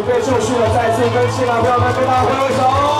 备就绪了，再次跟新郎朋友们跟大家挥挥手。